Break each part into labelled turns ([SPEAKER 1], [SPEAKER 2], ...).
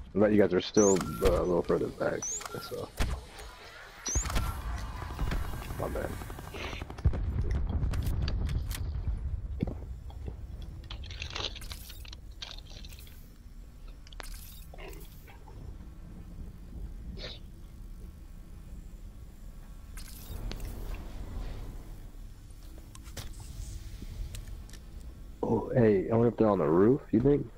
[SPEAKER 1] But you guys are still a little further back. So. My bad. Oh, hey, I wonder if they're on the roof, you think?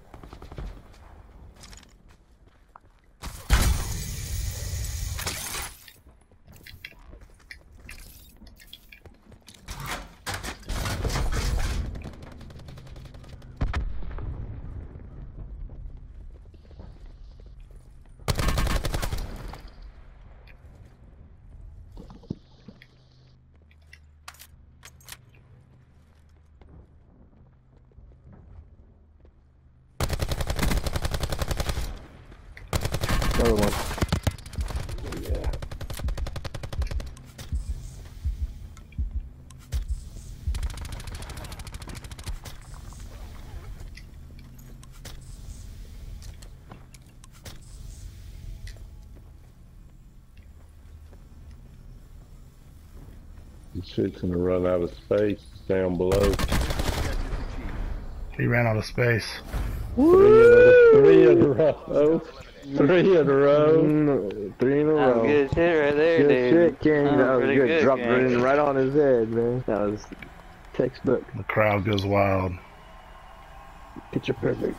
[SPEAKER 1] Another one. Yeah.
[SPEAKER 2] This shit's gonna run out of space down below.
[SPEAKER 3] He ran out of space.
[SPEAKER 2] Three in a row. 3 in a row.
[SPEAKER 1] 3 in a row.
[SPEAKER 4] Good shit right there,
[SPEAKER 1] Good
[SPEAKER 4] dude.
[SPEAKER 1] shit, King. That was good. Dropped
[SPEAKER 4] King.
[SPEAKER 1] it in right on his head, man. That was textbook.
[SPEAKER 3] The crowd goes wild.
[SPEAKER 1] Picture perfect.